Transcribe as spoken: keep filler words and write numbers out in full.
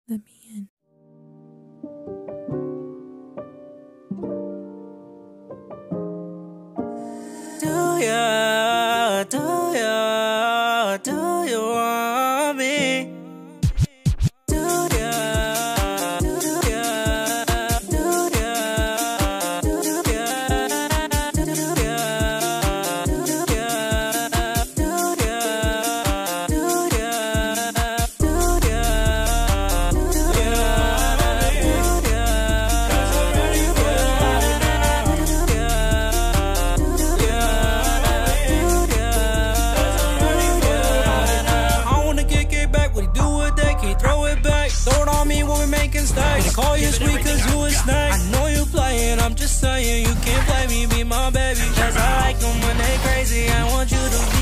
Let me in. Do ya, do ya, do you want me? Do ya, do ya, do ya, do ya, do ya, do ya, do ya, do ya, do ya, throw it on me when we're making stacks. Call you sweet cause you a snack. I know you playing, I'm just saying you can't play me, be my baby. Cause I like them when they crazy, I want you to